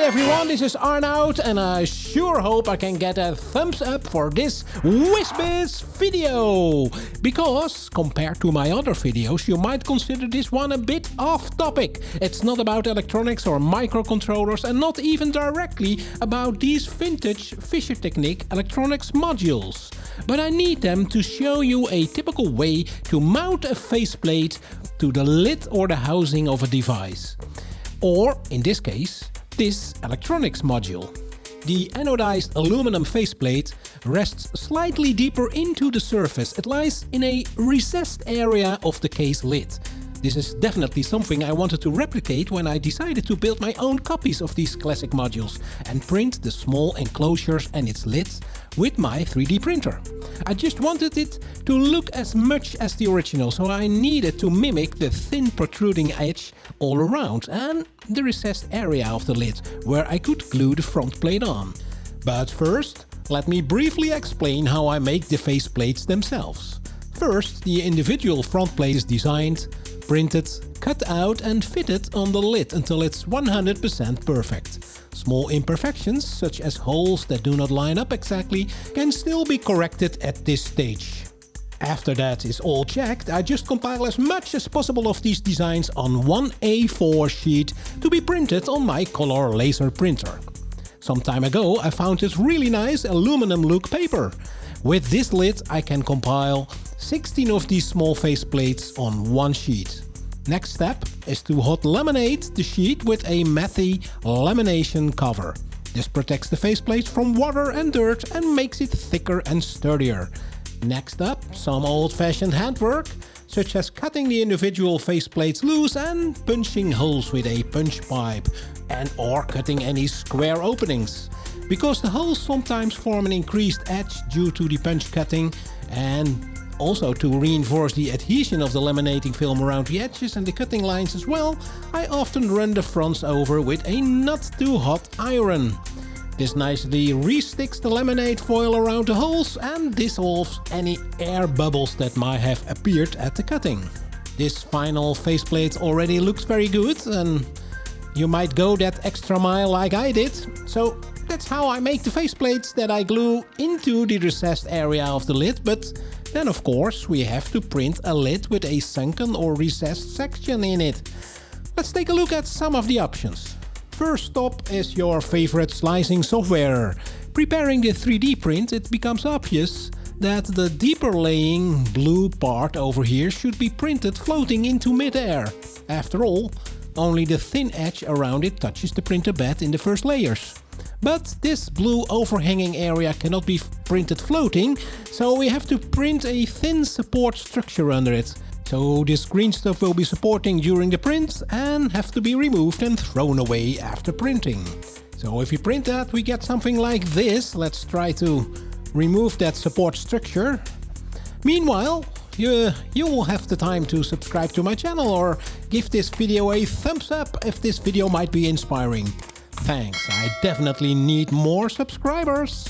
everyone, this is Arnoud and I sure hope I can get a thumbs up for this WhizBiz video. Because compared to my other videos, you might consider this one a bit off topic. It's not about electronics or microcontrollers and not even directly about these vintage Fisher Technique electronics modules. But I need them to show you a typical way to mount a faceplate to the lid or the housing of a device. Or, in this case, this electronics module. The anodized aluminum faceplate rests slightly deeper into the surface. It lies in a recessed area of the case lid. This is definitely something I wanted to replicate when I decided to build my own copies of these classic modules and print the small enclosures and its lids with my 3D printer. I just wanted it to look as much as the original, so I needed to mimic the thin protruding edge all around and the recessed area of the lid where I could glue the front plate on. But first, let me briefly explain how I make the faceplates themselves. First, the individual front plate is designed, printed, cut out and fitted on the lid until it's 100% perfect. Small imperfections, such as holes that do not line up exactly, can still be corrected at this stage. After that is all checked, I just compile as much as possible of these designs on one A4 sheet to be printed on my color laser printer. Some time ago I found this really nice aluminum look paper. With this lid I can compile 16 of these small faceplates on one sheet. Next step is to hot laminate the sheet with a mathy lamination cover. This protects the faceplate from water and dirt and makes it thicker and sturdier. Next up, some old-fashioned handwork, such as cutting the individual faceplates loose and punching holes with a punch pipe, and or cutting any square openings. Because the holes sometimes form an increased edge due to the punch cutting, and also to reinforce the adhesion of the laminating film around the edges and the cutting lines as well, I often run the fronts over with a not too hot iron. This nicely re-sticks the laminate foil around the holes and dissolves any air bubbles that might have appeared at the cutting. This final faceplate already looks very good and you might go that extra mile like I did. So that's how I make the faceplates that I glue into the recessed area of the lid, but then of course we have to print a lid with a sunken or recessed section in it. Let's take a look at some of the options. First stop is your favorite slicing software. Preparing the 3D print, it becomes obvious that the deeper laying blue part over here should be printed floating into midair. After all, only the thin edge around it touches the printer bed in the first layers. But this blue overhanging area cannot be printed floating, so we have to print a thin support structure under it. So this green stuff will be supporting during the print and have to be removed and thrown away after printing. So if you print that, we get something like this. Let's try to remove that support structure. Meanwhile, you will have the time to subscribe to my channel or give this video a thumbs up if this video might be inspiring. Thanks, I definitely need more subscribers.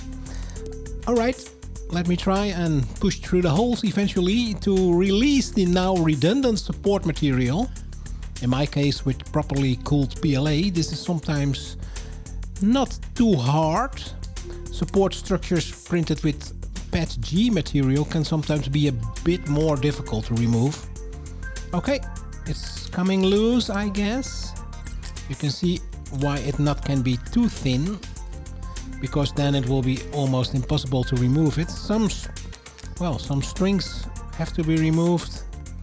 Alright, let me try and push through the holes eventually to release the now redundant support material. In my case with properly cooled PLA, this is sometimes not too hard. Support structures printed with PETG material can sometimes be a bit more difficult to remove. Okay, it's coming loose, I guess. You can see why it not can be too thin, because then it will be almost impossible to remove it. Some strings have to be removed.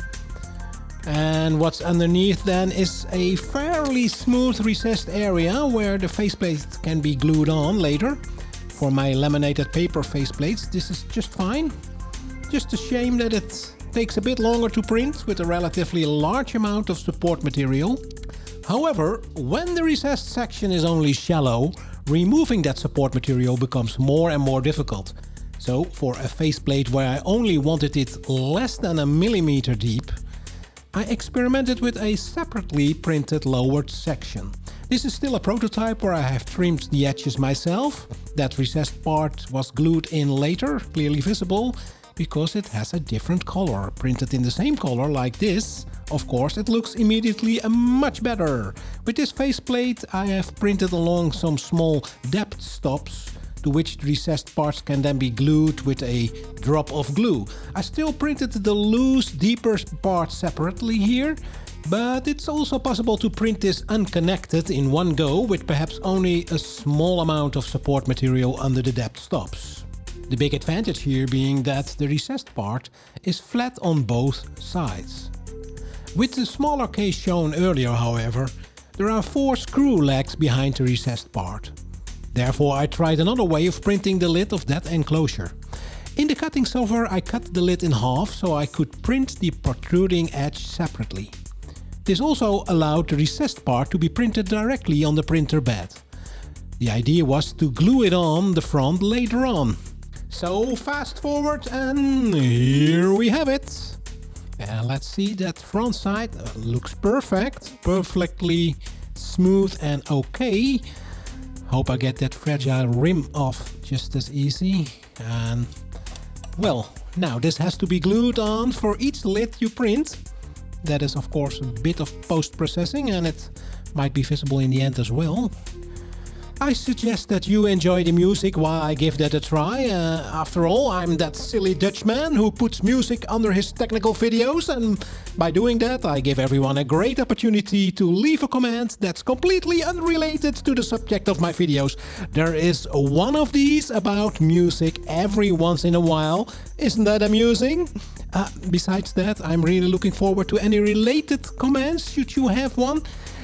And what's underneath then is a fairly smooth recessed area where the faceplate can be glued on later. For my laminated paper faceplates, this is just fine. Just a shame that it takes a bit longer to print with a relatively large amount of support material. However, when the recessed section is only shallow, removing that support material becomes more and more difficult. So for a faceplate where I only wanted it less than a millimeter deep, I experimented with a separately printed lowered section. This is still a prototype where I have trimmed the edges myself. That recessed part was glued in later, clearly visible, because it has a different color, printed in the same color like this of course it looks immediately much better. With this faceplate I have printed along some small depth stops to which the recessed parts can then be glued with a drop of glue. I still printed the loose, deeper parts separately here, but it's also possible to print this unconnected in one go with perhaps only a small amount of support material under the depth stops. The big advantage here being that the recessed part is flat on both sides. With the smaller case shown earlier, however, there are 4 screw legs behind the recessed part. Therefore I tried another way of printing the lid of that enclosure. In the cutting software I cut the lid in half so I could print the protruding edge separately. This also allowed the recessed part to be printed directly on the printer bed. The idea was to glue it on the front later on. So fast forward and here we have it. And let's see, that front side looks perfect, perfectly smooth and okay. Hope I get that fragile rim off just as easy. And well, now this has to be glued on for each lid you print. That is of course a bit of post-processing and it might be visible in the end as well. I suggest that you enjoy the music while I give that a try. After all, I'm that silly Dutchman who puts music under his technical videos, and by doing that I give everyone a great opportunity to leave a comment that's completely unrelated to the subject of my videos. There is one of these about music every once in a while. Isn't that amusing? Besides that, I'm really looking forward to any related comments should you have one.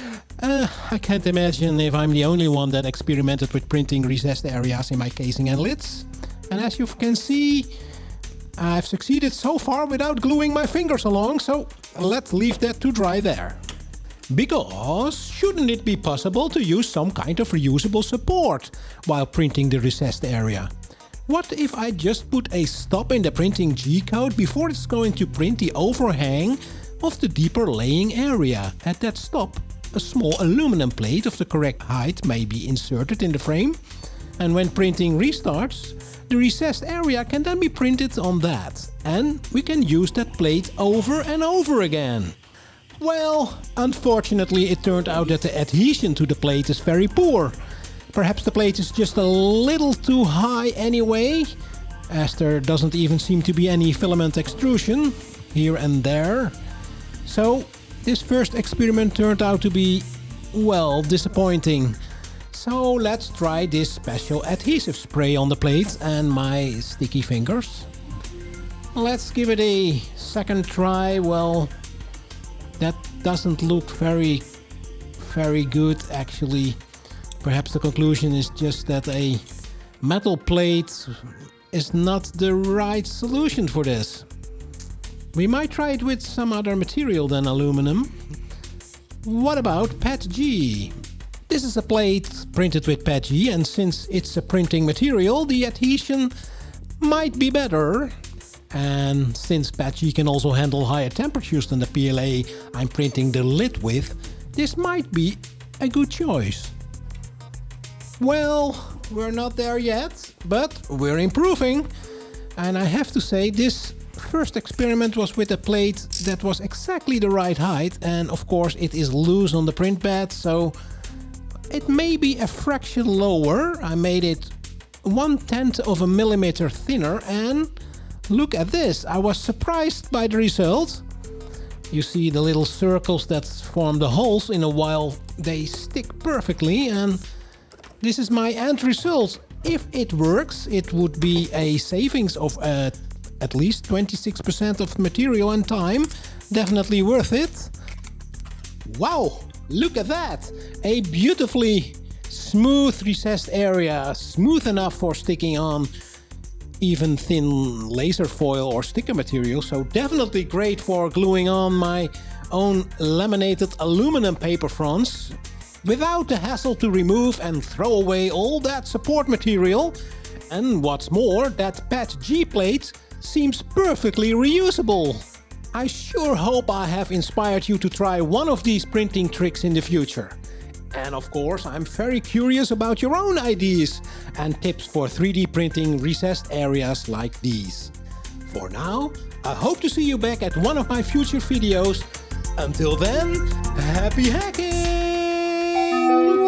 I can't imagine if I'm the only one that experimented with printing recessed areas in my casing and lids. And as you can see, I've succeeded so far without gluing my fingers along, so let's leave that to dry there. Because shouldn't it be possible to use some kind of reusable support while printing the recessed area? What if I just put a stop in the printing G-code before it's going to print the overhang of the deeper laying area? At that stop, a small aluminum plate of the correct height may be inserted in the frame, and when printing restarts, the recessed area can then be printed on that, and we can use that plate over and over again. Well, unfortunately it turned out that the adhesion to the plate is very poor. Perhaps the plate is just a little too high anyway, as there doesn't even seem to be any filament extrusion here and there. So this first experiment turned out to be, well, disappointing. So let's try this special adhesive spray on the plate and my sticky fingers. Let's give it a second try. Well, that doesn't look very good actually. Perhaps the conclusion is just that a metal plate is not the right solution for this. We might try it with some other material than aluminum. What about PETG? This is a plate printed with PETG, and since it's a printing material, the adhesion might be better. And since PETG can also handle higher temperatures than the PLA I'm printing the lid with, this might be a good choice. Well, we're not there yet, but we're improving. And I have to say, this first experiment was with a plate that was exactly the right height, and of course it is loose on the print bed, so it may be a fraction lower. I made it 1/10 of a millimeter thinner, and look at this, I was surprised by the result. You see the little circles that form the holes in a while they stick perfectly, and this is my end result. If it works, it would be a savings of at least 26% of material and time. Definitely worth it. Wow, look at that! A beautifully smooth recessed area, smooth enough for sticking on even thin laser foil or sticker material, so definitely great for gluing on my own laminated aluminum paper fronts without the hassle to remove and throw away all that support material. And what's more, that PETG plate seems perfectly reusable. I sure hope I have inspired you to try one of these printing tricks in the future. And of course, I'm very curious about your own ideas and tips for 3D printing recessed areas like these. For now, I hope to see you back at one of my future videos. Until then, happy hacking!